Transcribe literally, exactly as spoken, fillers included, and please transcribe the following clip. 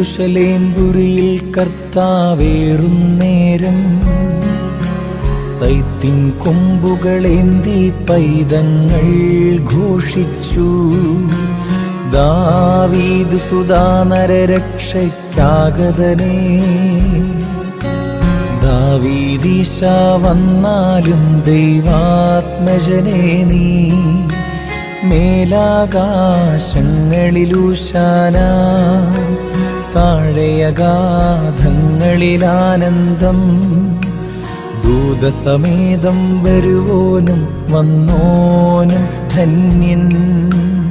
യെരൂശലേം പുരിയിൽ കർത്താവേറും നേരം സൈത്തിൻ കൊമ്പുകളേന്തി പൈതങ്ങൾ ഘോഷിച്ചു. ദാവീദ് സുതാനരരക്ഷയ്ക്കാഗതനേ, ദാവീദീശ വന്നാലും ദൈവാത്മജനേ നീ. മേലാകാശങ്ങളിലൂശാന, താഴെയഗാധങ്ങളിലാനന്ദം. ദൂതസമേതം വരുവോനും വന്നോനും ധന്യൻ.